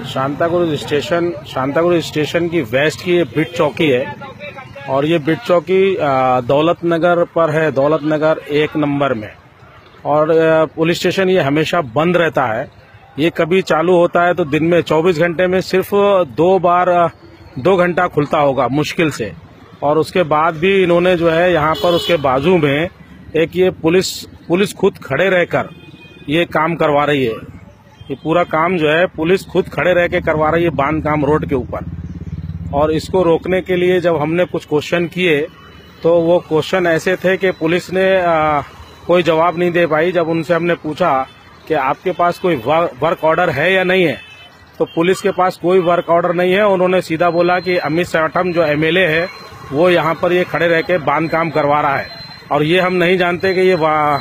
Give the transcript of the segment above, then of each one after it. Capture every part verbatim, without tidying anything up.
शांतागुरु station Santacruz station की west की ये बिट चौकी है और ये बिट चौकी दौलत नगर पर है, दौलत नगर एक नंबर में। और पुलिस स्टेशन ये हमेशा बंद रहता है। ये कभी चालू होता है तो दिन में चौबीस घंटे में सिर्फ दो बार दो घंटा खुलता होगा मुश्किल से। और उसके बाद भी इन्होंने जो है यहाँ पर उसके बाजू में एक ये पुलिस पुलिस खुद खड़े रहकर ये काम करवा रही है। ये पूरा काम जो है पुलिस खुद खड़े रह के करवा रही है बांध काम रोड के ऊपर। और इसको रोकने के लिए जब हमने कुछ क्वेश्चन किए तो वो क्वेश्चन ऐसे थे कि पुलिस ने आ, कोई जवाब नहीं दे पाई। जब उनसे हमने पूछा कि आपके पास कोई वर्क ऑर्डर है या नहीं है, तो पुलिस के पास कोई वर्क ऑर्डर नहीं है। उन्होंने सीधा बोला कि अमित साठम जो एमएलए है वो यहाँ पर ये खड़े रह के बांध काम करवा रहा है। और ये हम नहीं जानते कि ये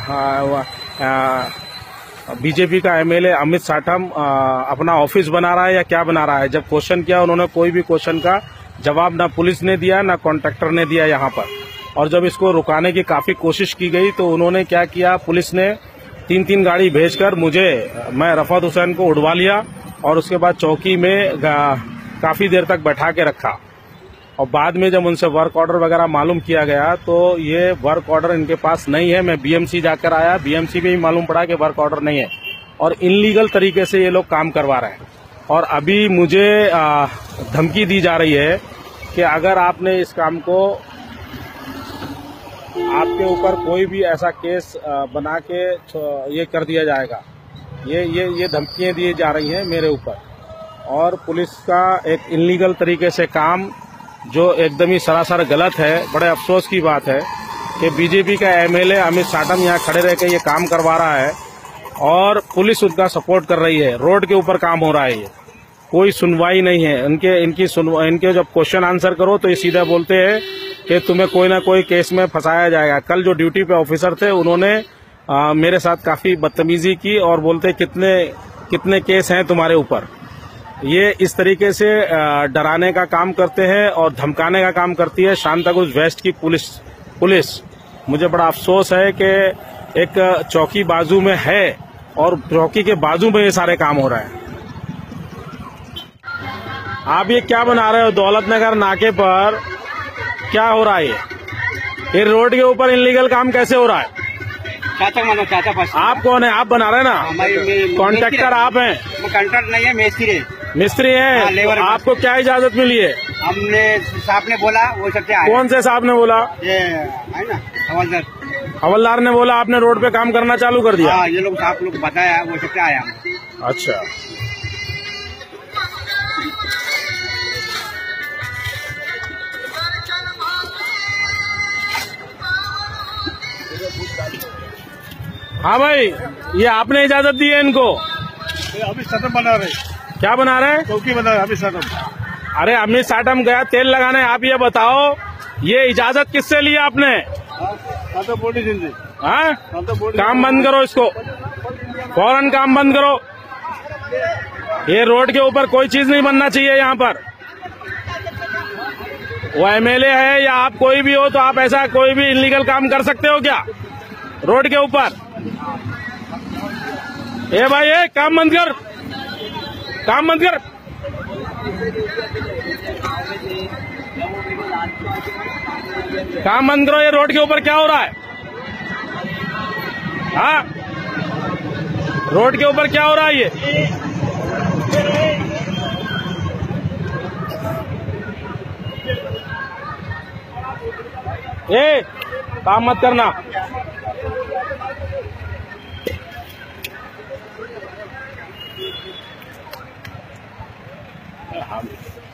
बीजेपी का एमएलए अमित साठम अपना ऑफिस बना रहा है या क्या बना रहा है। जब क्वेश्चन किया उन्होंने कोई भी क्वेश्चन का जवाब ना पुलिस ने दिया ना कॉन्ट्रैक्टर ने दिया यहाँ पर। और जब इसको रुकाने की काफी कोशिश की गई तो उन्होंने क्या किया, पुलिस ने तीन तीन गाड़ी भेजकर मुझे, मैं रफत हुसैन को उड़वा लिया और उसके बाद चौकी में काफी देर तक बैठा के रखा। और बाद में जब उनसे वर्क ऑर्डर वगैरह मालूम किया गया तो ये वर्क ऑर्डर इनके पास नहीं है। मैं बीएमसी जाकर आया, बीएमसी में ही मालूम पड़ा कि वर्क ऑर्डर नहीं है और इनलीगल तरीके से ये लोग काम करवा रहे हैं। और अभी मुझे धमकी दी जा रही है कि अगर आपने इस काम को, आपके ऊपर कोई भी ऐसा केस बना के ये कर दिया जाएगा। ये ये ये धमकियां दी जा रही हैं मेरे ऊपर। और पुलिस का एक इनलीगल तरीके से काम जो एकदम ही सरासर गलत है। बड़े अफसोस की बात है कि बीजेपी का एमएलए अमित साठम यहाँ खड़े रह के ये काम करवा रहा है और पुलिस उनका सपोर्ट कर रही है। रोड के ऊपर काम हो रहा है, ये कोई सुनवाई नहीं है। इनके इनकी सुनवाई, इनके जब क्वेश्चन आंसर करो तो ये सीधा बोलते हैं कि तुम्हें कोई ना कोई केस में फंसाया जाएगा। कल जो ड्यूटी पे ऑफिसर थे उन्होंने आ, मेरे साथ काफी बदतमीजी की और बोलते कितने कितने केस हैं तुम्हारे ऊपर। ये इस तरीके से डराने का काम करते हैं और धमकाने का काम करती है शांतागुरु वेस्ट की पुलिस पुलिस मुझे बड़ा अफसोस है कि एक चौकी बाजू में है और चौकी के बाजू में ये सारे काम हो रहा है। आप ये क्या बना रहे हो दौलत नगर नाके पर? क्या हो रहा है ये ये रोड के ऊपर इनलीगल काम कैसे हो रहा है? चाचा मानो चाचा पास। आप कौन है? आप बना रहे ना? कॉन्ट्रैक्टर आप हैं? कॉन्ट्रैक्टर नहीं है, मिस्त्री है। मिस्त्री है? लेबर। आपको क्या इजाजत मिली है? हमने साहब ने बोला वो सबसे आया। कौन से साहब ने बोला? ये है ना हवलदार। हवलदार ने बोला आपने रोड पे काम करना चालू कर दिया? हाँ, ये लोग साहब लोग बताया वो सबसे आया। अच्छा, हाँ भाई, ये आपने इजाजत दी है इनको? अमित साठम बना रहे। क्या बना रहे? चौकी बना रहे अमित साठम। अरे अमित साठम गया तेल लगाने, आप ये बताओ ये इजाजत किससे ली आपने? हाँ, काम बंद करो इसको, फौरन काम बंद करो। ये रोड के ऊपर कोई चीज नहीं बनना चाहिए यहाँ पर। वो एमएलए है या आप कोई भी हो तो आप ऐसा कोई भी इलीगल काम कर सकते हो क्या रोड के ऊपर? ए भाई, ए काम बंद कर, काम बंद कर। काम बंद करो। ये रोड के ऊपर क्या हो रहा है? हाँ, रोड के ऊपर क्या हो रहा है ये? ए, काम मत करना। हाँ।